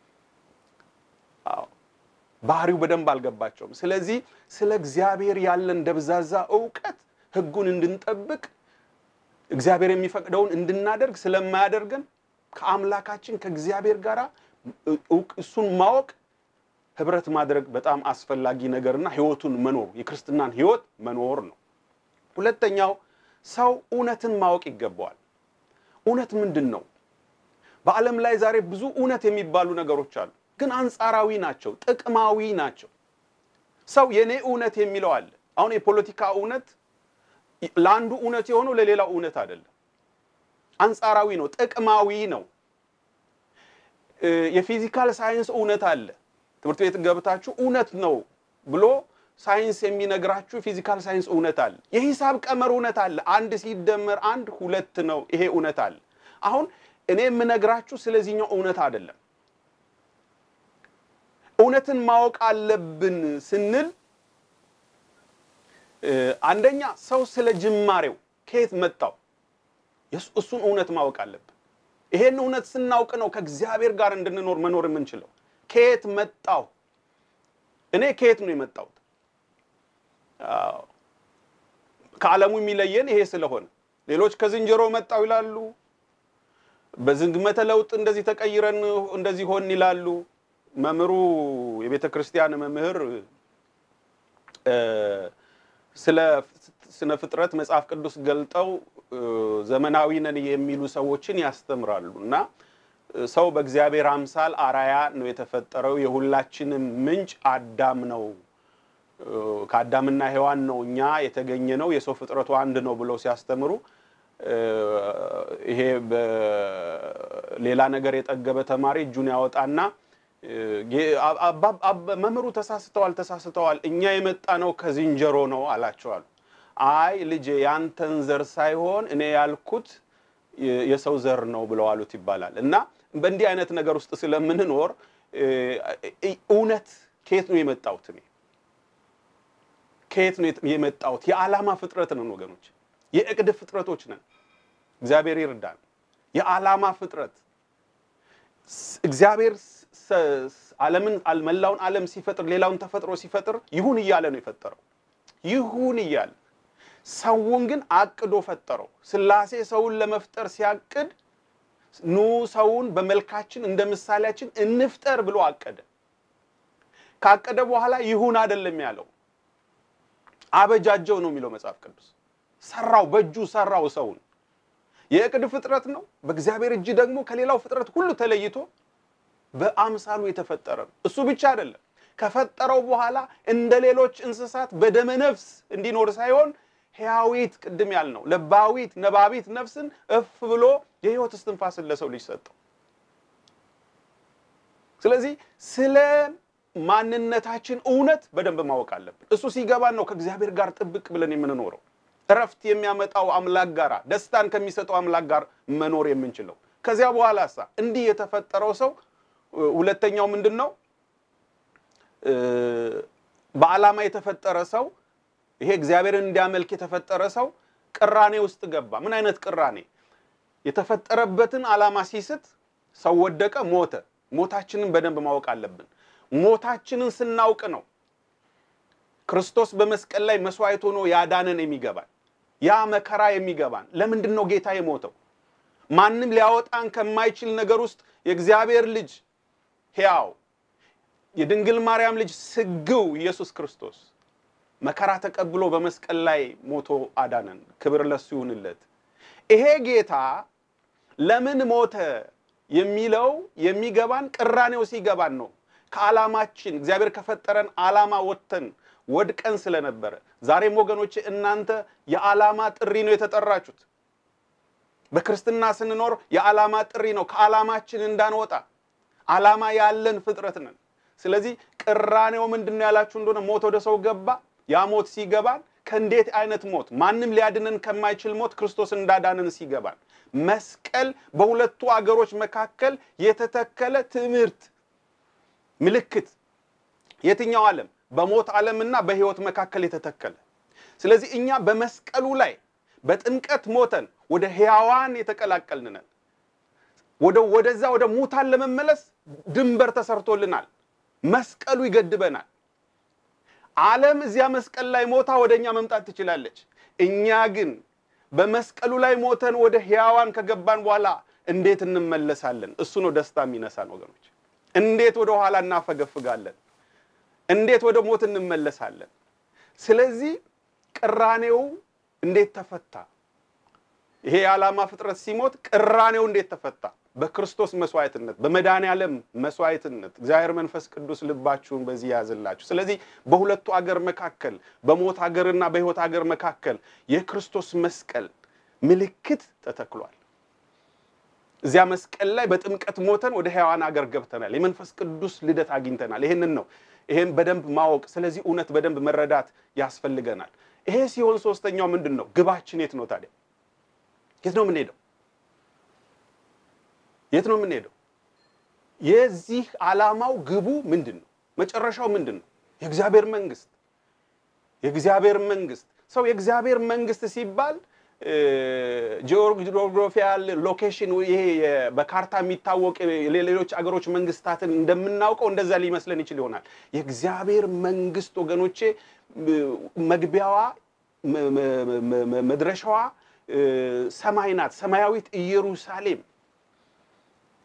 አዎ ባህሪው በደንብ አልገባቸውም ስለዚህ ስለ እግዚአብሔር ያለን ደብዛዛ ዕውቀት ህጉን እንድንጠብቅ እግዚአብሔር የሚፈቅደውን እንድናደርግ ስለማያደርገን ከአምላካችን ከእግዚአብሔር ጋር እሱን ማወቅ ህብረት ማድረግ በጣም አስፈላጊ ነገርና ህይወቱን መኖር የክርስትናን ህይወት መኖር ነው ሁለተኛው ሰው እውነትን ማወቅ ይገባዋል እውነት ምንድነው በአለም ላይ ዛሬ ብዙ እውነት የሚባሉ ነገሮች አሉ ግን አንጻራዊ ናቸው ጥቅማዊ ናቸው ሰው የኔ እውነት የሚለው አለ አሁን የፖለቲካ እውነት ለአንዱ እውነት የሆነው ለሌላው እውነት አይደለም አንጻራዊ ነው ጥቅማዊ ነው የፊዚካል ሳይንስ እውነት አለ ትምህርት ቤት ገብታችሁ እውነት ነው ብሎ ሳይንስ የሚነግራችሁ ፊዚካል ሳይንስ እውነት አለ የሂሳብ ቀመር እውነት አለ አንድ ሲደመር አንድ ሁለት ነው ይሄ እውነት አለ አሁን እኔ የምነግራችሁ ስለዚህኛው እውነት አይደለም እውነትን ማወቅ አለብን ስንል አንደኛ ሰው ስለ ጅማሬው ከየት መጣው እሱን እውነት ማወቅ አለብን ይሄን እውነት ስናውቅ ነው ከእግዚአብሔር ጋር እንድንኖር መኖር የምንችለው ከየት መጣው እኔ ከየት ነው የመጣው አዎ ከዓለሙ የሚለየን ይሄ ስለሆነ ሌሎች ከዝንጀሮ መጣው ይላሉ በዝግመተ ለውጥ እንደዚህ ተቀይረን እንደዚህ ሆን ይላሉ መምሩ የቤተክርስቲያን መምህር ስለ ስነ ፍጥረት መጽሐፍ ቅዱስ ገልጠው ዘመናዊ ነን የሚሉ ሰዎችን ያስተምራሉና ሰው በእግዚአብሔር አምሳል አራያ ነው የተፈጠረው የሁላችንም ምንጭ አዳም ነው ከአዳምና ሔዋን ነው እኛ የተገኘነው የሰው ፍጥረቱ አንድ ነው ብለው ሲያስተምሩ ይሄ በሌላ ነገር የጠገበ ተማሪ እጁን ያወጣና መምሩ ተሳስተዋል ተሳስተዋል እኛ የመጣነው ከዝንጀሮ ነው አላቸዋል አይ ልጅ ያንተን ዘር ሳይሆን እኔ ያልኩት የሰው ዘር ነው ብለው አሉት ይባላል እና በእንዲህ አይነት ነገር ውስጥ ስለምንኖር እውነት ከየት ነው የመጣውት እኔ ከየት ነው የመጣውት የዓላማ ፍጥረት ነን ወገኖች የእቅድ ፍጥረቶች ነን እግዚአብሔር ይርዳን የዓላማ ፍጥረት እግዚአብሔር ዓለምን አልመላውን ዓለም ሲፈጥር ሌላውን ተፈጥሮ ሲፈጥር ይሁን ይያለ ነው የፈጠረው ይሁን ይያለ ሰውን ግን አቅዶ ፈጠረው ስላሴ ሰውን ለመፍጠር ሲያቅድ ኑ ሰውን በመልካችን እንደምሳሌያችን እንፍጠር ብሎ አቀደ ካቀደ በኋላ ይሁን አይደለም ያለው አበጃጀው ነው የሚለው መጽሐፍ ቅዱስ ሰራው በእጁ ሰራው ሰውን የእቅድ ፍጥረት ነው በእግዚአብሔር እጅ ደግሞ ከሌላው ፍጥረት ሁሉ ተለይቶ በአምሳሉ የተፈጠረ እሱ ብቻ አይደለም ከፈጠረው በኋላ እንደሌሎች እንስሳት በደመ ነፍስ እንዲኖር ሳይሆን ሕያዊት ቅድም ያልነው ለባዊት ነባቢት ነፍስን እፍ ብሎ የሕይወት እስትንፋስን ለሰው ልጅ ሰጠው ስለዚህ ስለ ማንነታችን እውነት በደንብ ማወቅ አለብን እሱ ሲገባን ነው ከእግዚአብሔር ጋር ጥብቅ ብለን የምንኖረው እረፍት የሚያመጣው አምላክ ጋር ደስታን ከሚሰጠው አምላክ ጋር መኖር የምንችለው ከዚያ በኋላሳ እንዲህ የተፈጠረው ሰው ሁለተኛው ምንድነው በዓላማ የተፈጠረ ሰው ይሄ እግዚአብሔርን እንዲያመልክ የተፈጠረ ሰው ቅራኔ ውስጥ ገባ ምን አይነት ቅራኔ የተፈጠረበትን ዓላማ ሲስት ሰው ወደቀ ሞተ ሞታችንን በደንብ ማወቅ አለብን ሞታችንን ስናውቅ ነው ክርስቶስ በመስቀል ላይ መስዋዕት ሆኖ ያዳነን የሚገባን ያ መከራ የሚገባን ለምንድነው ጌታ የሞተው ማንንም ሊያወጣን ከማይችል ነገር ውስጥ የእግዚአብሔር ልጅ ሕያው የድንግል ማርያም ልጅ ስግው ኢየሱስ ክርስቶስ መከራ ተቀብሎ በመስቀል ላይ ሞቶ አዳነን ክብር ለሱ ይሁንለት ይሄ ጌታ ለምን ሞተ የሚለው የሚገባን ቅራኔው ሲገባን ነው ከዓላማችን እግዚአብሔር ከፈጠረን ዓላማ ወጥተን ወድቀን ስለነበረ ዛሬም ወገኖቼ እናንተ የዓላማ ጥሪ ነው የተጠራችሁት በክርስትና ስንኖር የዓላማ ጥሪ ነው ከዓላማችን እንዳንወጣ ዓላማ ያለን ፍጥረት ነን ስለዚህ ቅራኔው ምንድነው ያላችሁ እንደሆነ ሞት ወደ ሰው ገባ ያ ሞት ሲገባን ከእንዴት አይነት ሞት ማንንም ሊያድነን ከማይችል ሞት ክርስቶስ እንዳዳነን ሲገባን መስቀል በሁለቱ አገሮች መካከል የተተከለ ትምርት ምልክት የትኛው ዓለም በሞት ዓለምና በሕይወት መካከል የተተከለ ስለዚህ እኛ በመስቀሉ ላይ በጥምቀት ሞተን ወደ ሕያዋን የተቀላቀልን ነን ወደ ወደዛ ወደ ሙታን ለመመለስ ድንበር ተሰርቶልናል መስቀሉ ይገድበናል ዓለም እዚያ መስቀል ላይ ሞታ ወደኛ መምጣት ትችላለች እኛ ግን በመስቀሉ ላይ ሞተን ወደ ሕያዋን ከገባን በኋላ እንዴት እንመለሳለን እሱ ነው ደስታ የሚነሳን ወገኖች እንዴት ወደ ኋላ እናፈገፍጋለን እንዴት ወደ ሞት እንመለሳለን ስለዚህ ቅራኔው እንዴት ተፈታ ይሄ ዓላማ ፍጥረት ሲሞት ቅራኔው እንዴት ተፈታ በክርስቶስ መስዋዕትነት በመድኃኒዓለም መስዋዕትነት እግዚአብሔር መንፈስ ቅዱስ ልባችሁን በዚህ ያዝላችሁ ስለዚህ በሁለቱ አገር መካከል በሞት አገርና በሕይወት አገር መካከል የክርስቶስ መስቀል ምልክት ተተክሏል እዚያ መስቀል ላይ በጥምቀት ሞተን ወደ ሕያዋን አገር ገብተናል የመንፈስ ቅዱስ ልደት አግኝተናል ይሄንን ነው ይሄን በደንብ ማወቅ ስለዚህ እውነት በደንብ መረዳት ያስፈልገናል ይሄ ሲሆን ሶስተኛው ምንድነው ግባችን የት ነው ታዲያ የት ነው የምንሄደው የት ነው የምንሄደው የዚህ ዓላማው ግቡ ምንድነው መጨረሻው ምንድነው የእግዚአብሔር መንግስት የእግዚአብሔር መንግስት ሰው የእግዚአብሔር መንግስት ሲባል ጂኦግራፊያል ሎኬሽን ይሄ በካርታ የሚታወቅ ሌሎች አገሮች መንግስታትን እንደምናውቀው እንደዛ ሊመስለን ይችላል ይሆናል የእግዚአብሔር መንግስት ወገኖቼ መግቢያዋ መድረሻዋ ሰማይ ናት ሰማያዊት ኢየሩሳሌም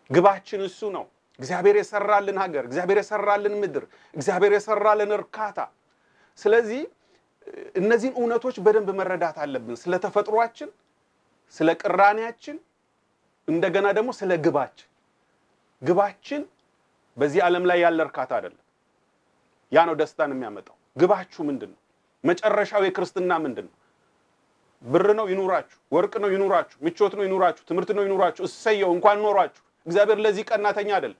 ግባችን እሱ ነው። እግዚአብሔር የሰራልን ሀገር፣ እግዚአብሔር የሰራልን ምድር፣ እግዚአብሔር የሰራልን እርካታ። ስለዚህ እነዚህን እውነቶች በደንብ መረዳት አለብን። ስለ ተፈጥሯችን፣ ስለ ቅራኔያችን፣ እንደገና ደግሞ ስለ ግባችን። ግባችን በዚህ ዓለም ላይ ያለ እርካታ አይደለም። ያ ነው ደስታን የሚያመጣው። ግባችሁ ምንድነው? መጨረሻው የክርስትና ምንድነው? ብር ነው ይኑራችሁ፣ ወርቅ ነው ይኑራችሁ፣ ምቾት ነው ይኑራችሁ፣ ትምህርት ነው ይኑራችሁ፣ እሰየው እንኳን ኖራችሁ። እግዚአብሔር ለዚህ ቀናተኛ አይደለም።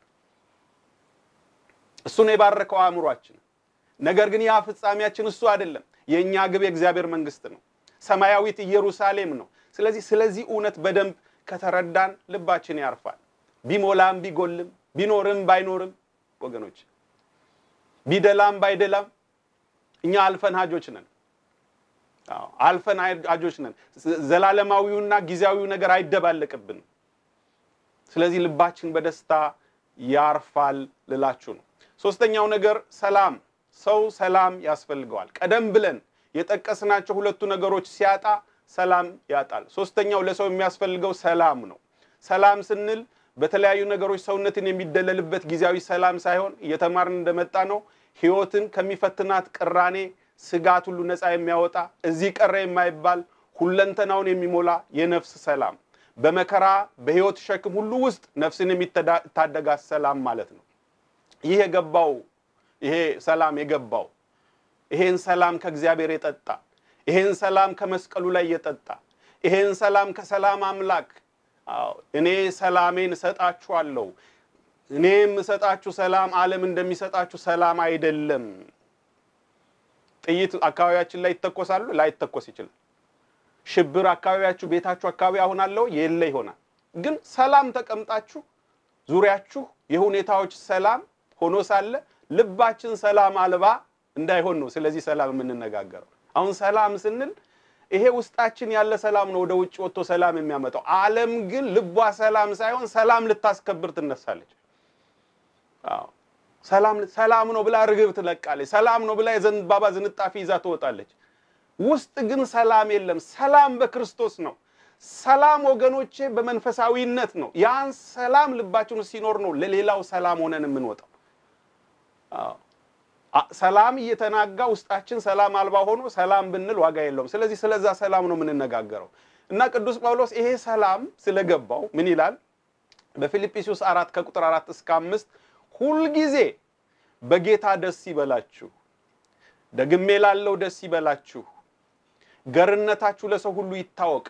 እሱ ነው የባረከው አእምሮአችን። ነገር ግን ያ ፍጻሜያችን እሱ አይደለም። የኛ ግብ የእግዚአብሔር መንግስት ነው፣ ሰማያዊት ኢየሩሳሌም ነው። ስለዚህ ስለዚህ እውነት በደንብ ከተረዳን ልባችን ያርፋል። ቢሞላም ቢጎልም ቢኖርም ባይኖርም ወገኖች ቢደላም ባይደላም እኛ አልፈን ሀጆች ነን። አዎ አልፈን ሀጆች ነን። ዘላለማዊውና ጊዜያዊው ነገር አይደባለቅብን። ስለዚህ ልባችን በደስታ ያርፋል ልላችሁ ነው። ሶስተኛው ነገር ሰላም። ሰው ሰላም ያስፈልገዋል። ቀደም ብለን የጠቀስናቸው ሁለቱ ነገሮች ሲያጣ ሰላም ያጣል። ሶስተኛው ለሰው የሚያስፈልገው ሰላም ነው። ሰላም ስንል በተለያዩ ነገሮች ሰውነትን የሚደለልበት ጊዜያዊ ሰላም ሳይሆን እየተማርን እንደመጣ ነው ህይወትን ከሚፈትናት ቅራኔ ስጋት ሁሉ ነፃ የሚያወጣ እዚህ ቀረ የማይባል ሁለንተናውን የሚሞላ የነፍስ ሰላም፣ በመከራ በህይወት ሸክም ሁሉ ውስጥ ነፍስን የሚታደጋት ሰላም ማለት ነው። ይሄ የገባው ይሄ ሰላም የገባው ይሄን ሰላም ከእግዚአብሔር የጠጣ ይሄን ሰላም ከመስቀሉ ላይ የጠጣ ይሄን ሰላም ከሰላም አምላክ አዎ እኔ ሰላሜን ሰጣችኋለሁ፣ እኔም ሰጣችሁ ሰላም ዓለም እንደሚሰጣችሁ ሰላም አይደለም። ጥይት አካባቢያችን ላይ ተቆሳሉ ላይ ተቆስ ይችላል። ሽብር አካባቢያችሁ ቤታችሁ አካባቢ አሁን አለው የለ ይሆናል። ግን ሰላም ተቀምጣችሁ ዙሪያችሁ የሁኔታዎች ሰላም ሆኖ ሳለ ልባችን ሰላም አልባ እንዳይሆን ነው ስለዚህ ሰላም የምንነጋገረው። አሁን ሰላም ስንል ይሄ ውስጣችን ያለ ሰላም ነው ወደ ውጭ ወጥቶ ሰላም የሚያመጣው። ዓለም ግን ልቧ ሰላም ሳይሆን ሰላም ልታስከብር ትነሳለች። አዎ ሰላም ሰላም ነው ብላ ርግብ ትለቃለች። ሰላም ነው ብላ የዘንባባ ዝንጣፊ ይዛ ትወጣለች። ውስጥ ግን ሰላም የለም። ሰላም በክርስቶስ ነው። ሰላም ወገኖቼ በመንፈሳዊነት ነው። ያን ሰላም ልባችን ሲኖር ነው ለሌላው ሰላም ሆነን የምንወጣው። አዎ ሰላም እየተናጋ ውስጣችን ሰላም አልባ ሆኖ ሰላም ብንል ዋጋ የለውም። ስለዚህ ስለዛ ሰላም ነው የምንነጋገረው። እና ቅዱስ ጳውሎስ ይሄ ሰላም ስለገባው ምን ይላል? በፊልጵስዩስ አራት ከቁጥር አራት እስከ አምስት ሁሉ ጊዜ በጌታ ደስ ይበላችሁ፣ ደግሜ ላለው ደስ ይበላችሁ፣ ገርነታችሁ ለሰው ሁሉ ይታወቅ።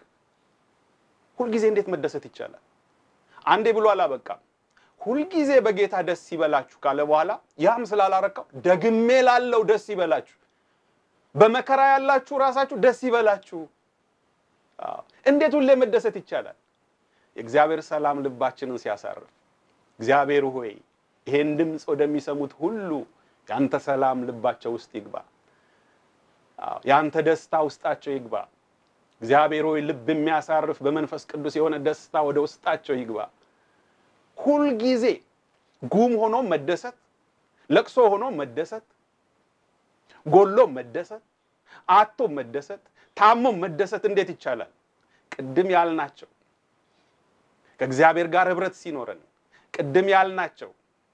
ሁሉ ጊዜ እንዴት መደሰት ይቻላል? አንዴ ብሎ አላበቃም። ሁሉ ጊዜ በጌታ ደስ ይበላችሁ ካለ በኋላ ያም ስላላረካው ደግሜ ላለው ደስ ይበላችሁ፣ በመከራ ያላችሁ ራሳችሁ ደስ ይበላችሁ። አዎ እንዴት ሁሉ መደሰት ይቻላል? የእግዚአብሔር ሰላም ልባችንን ሲያሳርፍ እግዚአብሔር ሆይ ይሄን ድምጽ ወደሚሰሙት ሁሉ ያንተ ሰላም ልባቸው ውስጥ ይግባ፣ አዎ ያንተ ደስታ ውስጣቸው ይግባ። እግዚአብሔር ሆይ ልብ የሚያሳርፍ በመንፈስ ቅዱስ የሆነ ደስታ ወደ ውስጣቸው ይግባ። ሁሉ ጊዜ ጉም ሆኖ መደሰት፣ ለቅሶ ሆኖ መደሰት፣ ጎሎ መደሰት፣ አጥቶ መደሰት፣ ታሞ መደሰት እንዴት ይቻላል? ቅድም ያልናቸው ከእግዚአብሔር ጋር ህብረት ሲኖረን ቅድም ያልናቸው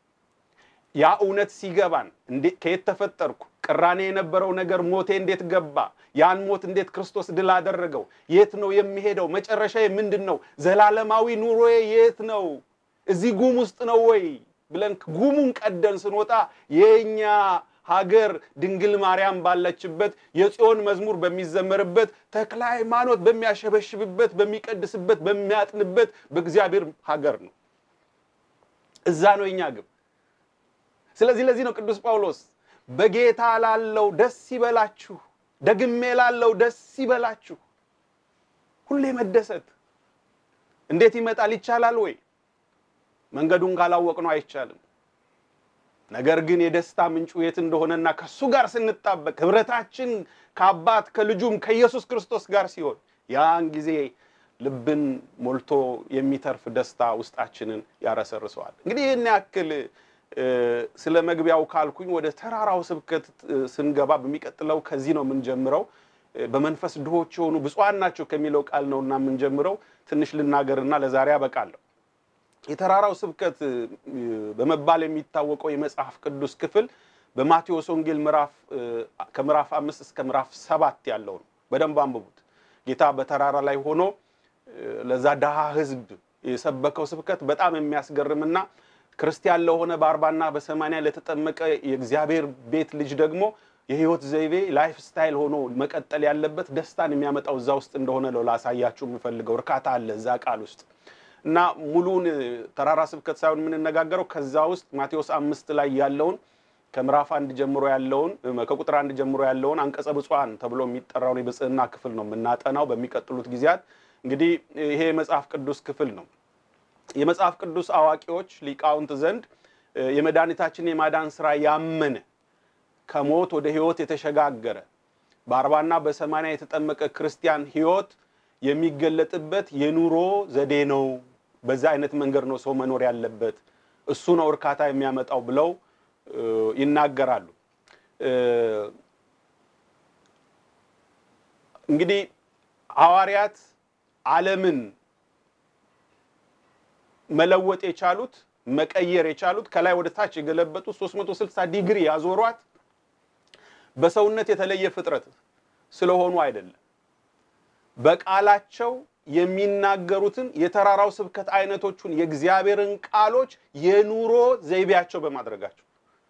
ያ እውነት ሲገባን እንዴት ከየት ተፈጠርኩ፣ ቅራኔ የነበረው ነገር ሞቴ እንዴት ገባ፣ ያን ሞት እንዴት ክርስቶስ ድል አደረገው፣ የት ነው የሚሄደው፣ መጨረሻዬ ምንድነው፣ ዘላለማዊ ኑሮዬ የት ነው፣ እዚህ ጉም ውስጥ ነው ወይ ብለን ጉሙን ቀደን ስንወጣ የኛ ሀገር ድንግል ማርያም ባለችበት የጽዮን መዝሙር በሚዘመርበት ተክለ ሃይማኖት በሚያሸበሽብበት በሚቀድስበት በሚያጥንበት በእግዚአብሔር ሀገር ነው። እዛ ነው የኛ ግብ። ስለዚህ ለዚህ ነው ቅዱስ ጳውሎስ በጌታ ላለው ደስ ይበላችሁ፣ ደግሜ ላለው ደስ ይበላችሁ። ሁሌ መደሰት እንዴት ይመጣል? ይቻላል ወይ? መንገዱን ካላወቅነው አይቻልም። ነገር ግን የደስታ ምንጩ የት እንደሆነና ከሱ ጋር ስንጣበቅ ህብረታችን ከአባት ከልጁም ከኢየሱስ ክርስቶስ ጋር ሲሆን ያን ጊዜ ልብን ሞልቶ የሚተርፍ ደስታ ውስጣችንን ያረሰርሰዋል። እንግዲህ እኛ ያክል ስለ መግቢያው ካልኩኝ ወደ ተራራው ስብከት ስንገባ በሚቀጥለው ከዚህ ነው ምን ጀምረው በመንፈስ ድሆች ሆኑ ብፁዓን ናቸው ከሚለው ቃል ነውና ምን ጀምረው ትንሽ ልናገርና ለዛሬ አበቃለሁ። የተራራው ስብከት በመባል የሚታወቀው የመጽሐፍ ቅዱስ ክፍል በማቴዎስ ወንጌል ምዕራፍ ከምዕራፍ አምስት እስከ ምዕራፍ ሰባት ያለው ነው። በደንብ አንብቡት። ጌታ በተራራ ላይ ሆኖ ለዛ ደሃ ህዝብ የሰበከው ስብከት በጣም የሚያስገርምና ክርስቲያን ለሆነ በአርባና በሰማንያ ለተጠመቀ የእግዚአብሔር ቤት ልጅ ደግሞ የህይወት ዘይቤ ላይፍ ስታይል ሆኖ መቀጠል ያለበት ደስታን የሚያመጣው እዛ ውስጥ እንደሆነ ነው ላሳያችሁ የምፈልገው። እርካታ አለ እዛ ቃል ውስጥ እና ሙሉን ተራራ ስብከት ሳይሆን ምን እንነጋገረው ከዛ ውስጥ ማቴዎስ አምስት ላይ ያለውን ከምዕራፍ አንድ ጀምሮ ያለውን ከቁጥር አንድ ጀምሮ ያለውን አንቀጸ ብፁዓን ተብሎ የሚጠራው ነው የብጽዕና ክፍል ነው የምናጠናው በሚቀጥሉት ጊዜያት። እንግዲህ ይሄ መጽሐፍ ቅዱስ ክፍል ነው የመጽሐፍ ቅዱስ አዋቂዎች ሊቃውንት ዘንድ የመድኃኒታችን የማዳን ሥራ ያመነ ከሞት ወደ ህይወት የተሸጋገረ በአርባና በሰማንያ የተጠመቀ ክርስቲያን ህይወት የሚገለጥበት የኑሮ ዘዴ ነው። በዛ አይነት መንገድ ነው ሰው መኖር ያለበት እሱ ነው እርካታ የሚያመጣው ብለው ይናገራሉ። እንግዲህ ሐዋርያት ዓለምን መለወጥ የቻሉት መቀየር የቻሉት ከላይ ወደ ታች የገለበጡ ሶስት መቶ ስልሳ ዲግሪ ያዞሯት በሰውነት የተለየ ፍጥረት ስለሆኑ አይደለም። በቃላቸው የሚናገሩትን የተራራው ስብከት አይነቶቹን የእግዚአብሔርን ቃሎች የኑሮ ዘይቤያቸው በማድረጋቸው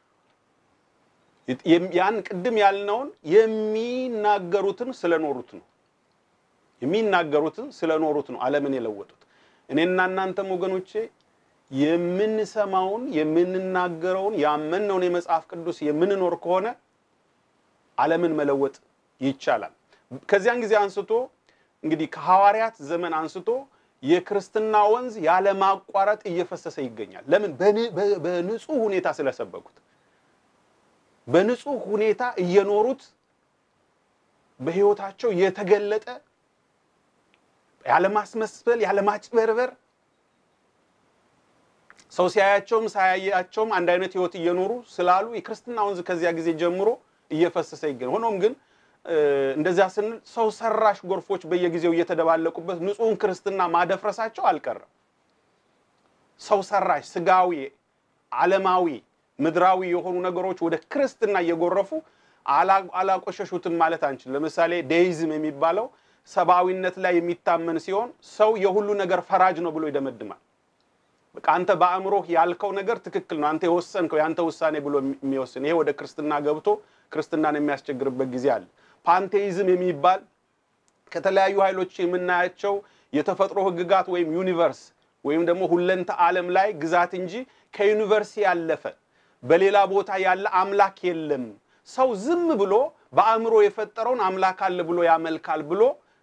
ያን ቅድም ያልነውን የሚናገሩትን ስለኖሩት ነው የሚናገሩትን ስለኖሩት ነው ዓለምን የለወጡት። እኔና እናንተም ወገኖቼ የምንሰማውን የምንናገረውን ያመነውን የመጽሐፍ ቅዱስ የምንኖር ከሆነ ዓለምን መለወጥ ይቻላል። ከዚያን ጊዜ አንስቶ እንግዲህ ከሐዋርያት ዘመን አንስቶ የክርስትና ወንዝ ያለ ማቋረጥ እየፈሰሰ ይገኛል። ለምን? በንጹህ ሁኔታ ስለሰበኩት በንጹህ ሁኔታ እየኖሩት በህይወታቸው የተገለጠ ያለ ማስመሰል ያለ ማጭበርበር ሰው ሲያያቸውም ሳያያቸውም አንድ አይነት ህይወት እየኖሩ ስላሉ የክርስትና ወንዝ ከዚያ ጊዜ ጀምሮ እየፈሰሰ ይገኛል። ሆኖም ግን እንደዛ ስንል ሰው ሰራሽ ጎርፎች በየጊዜው እየተደባለቁበት ንጹህን ክርስትና ማደፍረሳቸው አልቀረም። ሰው ሰራሽ ስጋዊ ዓለማዊ ምድራዊ የሆኑ ነገሮች ወደ ክርስትና እየጎረፉ አላቆሸሹትም ማለት አንችልም። ለምሳሌ ዴይዝም የሚባለው ሰባዊነት ላይ የሚታመን ሲሆን ሰው የሁሉ ነገር ፈራጅ ነው ብሎ ይደመድማል። በቃ አንተ በአእምሮህ ያልከው ነገር ትክክል ነው አንተ የወሰንከው ያንተ ውሳኔ ብሎ የሚወስን ይሄ ወደ ክርስትና ገብቶ ክርስትናን የሚያስቸግርበት ጊዜ አለ። ፓንቴይዝም የሚባል ከተለያዩ ኃይሎች የምናያቸው የተፈጥሮ ህግጋት ወይም ዩኒቨርስ ወይም ደግሞ ሁለንተ ዓለም ላይ ግዛት እንጂ ከዩኒቨርስ ያለፈ በሌላ ቦታ ያለ አምላክ የለም። ሰው ዝም ብሎ በአእምሮ የፈጠረውን አምላክ አለ ብሎ ያመልካል ብሎ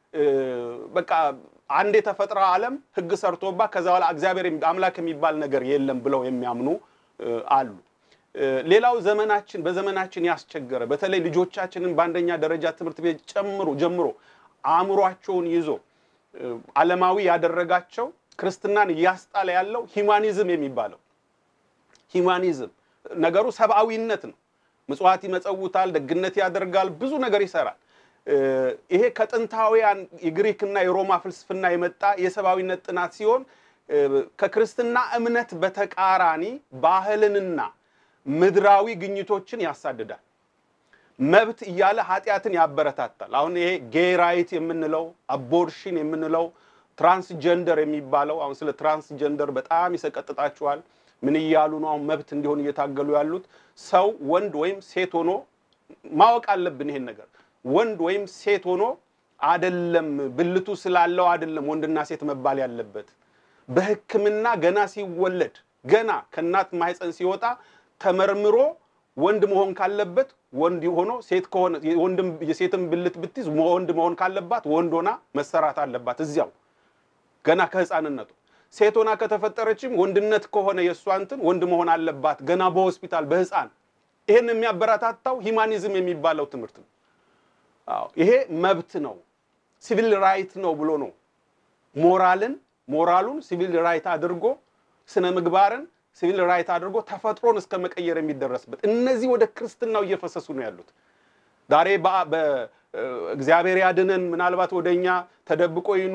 በቃ አንድ የተፈጠረ ዓለም ህግ ሰርቶባ ከዛ በኋላ እግዚአብሔር አምላክ የሚባል ነገር የለም ብለው የሚያምኑ አሉ። ሌላው ዘመናችን በዘመናችን ያስቸገረ በተለይ ልጆቻችንን በአንደኛ ደረጃ ትምህርት ቤት ጨምሮ ጀምሮ አእምሮአቸውን ይዞ ዓለማዊ ያደረጋቸው ክርስትናን ያስጣለ ያለው ሂዩማኒዝም የሚባለው ሂዩማኒዝም ነገሩ ሰብአዊነት ነው። ምጽዋት ይመጸውታል ደግነት ያደርጋል ብዙ ነገር ይሰራል። ይሄ ከጥንታውያን የግሪክና የሮማ ፍልስፍና የመጣ የሰብአዊነት ጥናት ሲሆን ከክርስትና እምነት በተቃራኒ ባህልንና ምድራዊ ግኝቶችን ያሳድዳል። መብት ይያለ ኃጢያትን ያበረታታል። አሁን ይሄ ጌይ ራይት የምንለው አቦርሽን የምንለው ትራንስጀንደር የሚባለው አሁን ስለ ትራንስጀንደር በጣም ይሰቀጥጣቸዋል። ምን ይያሉ ነው አሁን መብት እንዲሆን እየታገሉ ያሉት? ሰው ወንድ ወይም ሴት ሆኖ ማወቅ አለብን ይሄን ነገር ወንድ ወይም ሴት ሆኖ አይደለም ብልቱ ስላለው አይደለም ወንድና ሴት መባል ያለበት። በህክምና ገና ሲወለድ ገና ከናት ማህፀን ሲወጣ ተመርምሮ ወንድ መሆን ካለበት ወንድ ሆኖ ሴት ከሆነ ወንድም የሴትም ብልት ብትይዝ ወንድ መሆን ካለባት ወንድ ሆና መሰራት አለባት እዚያው ገና ከህፃንነቱ። ሴት ሆና ከተፈጠረችም ወንድነት ከሆነ የሷንትን ወንድ መሆን አለባት ገና በሆስፒታል በህፃን። ይሄን የሚያበረታታው ሂዩማኒዝም የሚባለው ትምህርት ነው። አዎ ይሄ መብት ነው ሲቪል ራይት ነው ብሎ ነው ሞራልን ሞራሉን ሲቪል ራይት አድርጎ ስነ ምግባርን ሲቪል ራይት አድርጎ ተፈጥሮን እስከ መቀየር የሚደረስበት እነዚህ ወደ ክርስትናው እየፈሰሱ ነው ያሉት። ዛሬ በእግዚአብሔር ያድነን ምናልባት ወደኛ ተደብቆ ይኑር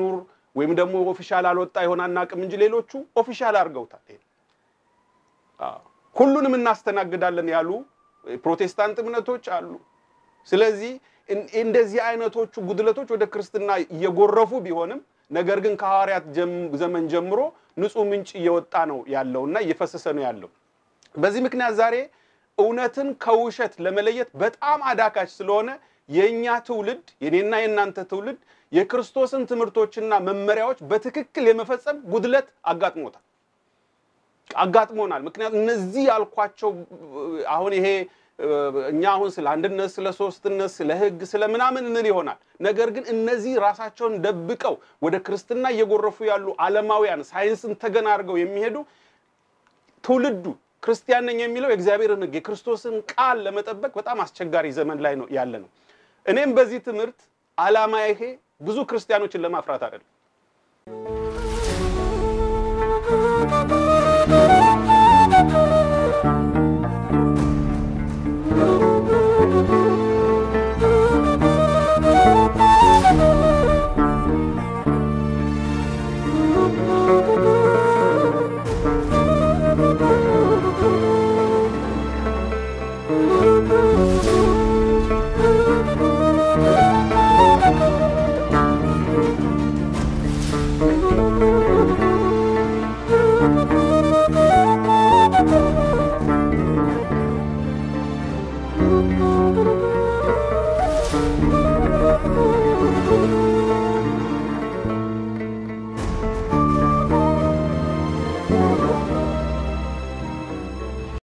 ወይም ደግሞ ኦፊሻል አልወጣ ይሆናልና አቅም እንጂ ሌሎቹ ኦፊሻል አርገውታል ይሄ አዎ ሁሉንም እናስተናግዳለን ያሉ ፕሮቴስታንት እምነቶች አሉ ስለዚህ እንደዚህ አይነቶቹ ጉድለቶች ወደ ክርስትና እየጎረፉ ቢሆንም ነገር ግን ከሐዋርያት ዘመን ጀምሮ ንጹህ ምንጭ እየወጣ ነው ያለውና እየፈሰሰ ነው ያለው በዚህ ምክንያት ዛሬ እውነትን ከውሸት ለመለየት በጣም አዳካች ስለሆነ የኛ ትውልድ የኔና የናንተ ትውልድ የክርስቶስን ትምርቶችና መመሪያዎች በትክክል የመፈጸም ጉድለት አጋጥሞታል አጋጥሞናል ምክንያቱም እነዚህ ያልኳቸው አሁን ይሄ እኛ አሁን ስለ አንድነት ስለ ሶስትነት ስለ ህግ ስለ ምናምን እንል ይሆናል ነገር ግን እነዚህ ራሳቸውን ደብቀው ወደ ክርስትና እየጎረፉ ያሉ ዓለማውያን ሳይንስን ተገናርገው የሚሄዱ ትውልዱ ክርስቲያን ነኝ የሚለው የእግዚአብሔርን ህግ የክርስቶስን ቃል ለመጠበቅ በጣም አስቸጋሪ ዘመን ላይ ነው ያለነው እኔም በዚህ ትምርት ዓላማዬ ይሄ ብዙ ክርስቲያኖችን ለማፍራት አይደለም